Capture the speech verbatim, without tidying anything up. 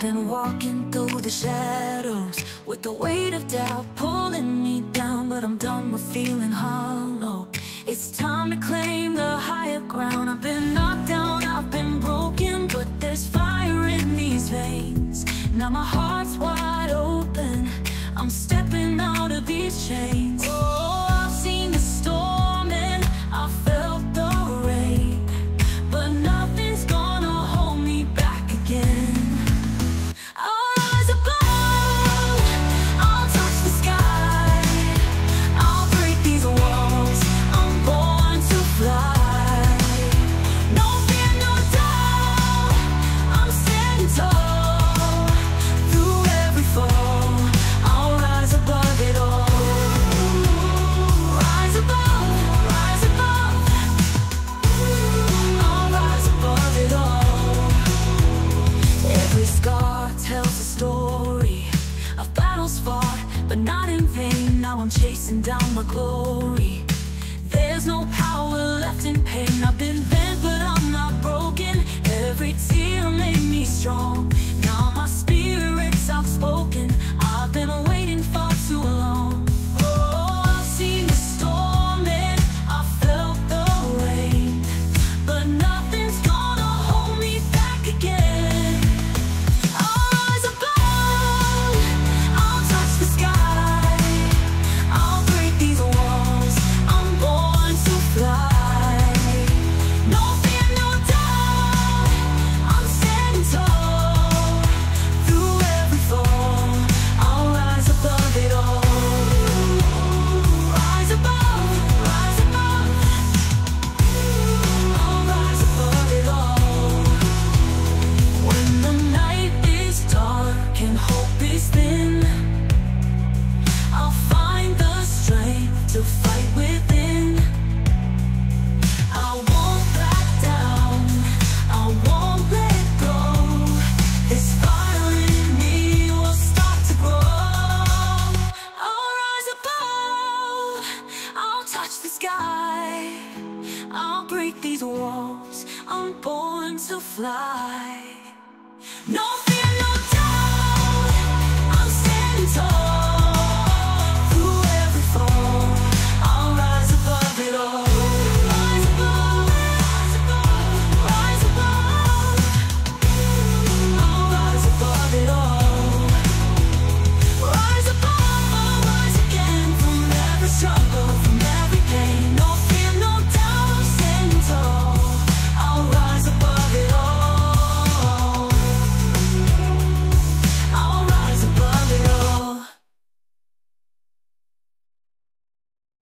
been walking through the shadows with the weight of doubt pulling me down, but I'm done with feeling hollow. It's time to claim the higher ground. I've been knocked down, I've been broken, but there's fire in these veins. Now my heart's wide open, I'm stepping out of these chains. Oh, I've seen the storm and I felt the rain, but nothing's gonna hold me back again. I'll rise above, I'll touch the sky, I'll break these walls, I'm born to fly. No fear, no doubt, I'm standing tall. Through every fall, I'll rise above it all. Rise above, rise above, I'll rise above it all. Every scar tells a story of battles fought, but not in vain. Now I'm chasing down my glory. There's no power left in pain. I've been bent, but I'm not broken. Every tear made me strong. Now my spirit's outspoken. I've been waiting far too long. Oh, I've seen the storm and I felt the rain, but nothing's gonna hold me back again. I'll rise above, I'll touch the sky, I'll break these walls, I'm born to fly. No fear, no doubt, I'm standing tall. Through every fall, I'll rise above it all. Rise above, rise above, I'll rise above it all. When the night is dark and hope is thin, I'll find the strength to fight within. I won't back down, I won't let go. This fire in me will start to grow. I'll rise above, I'll touch the sky, I'll break these walls, I'm born to fly. No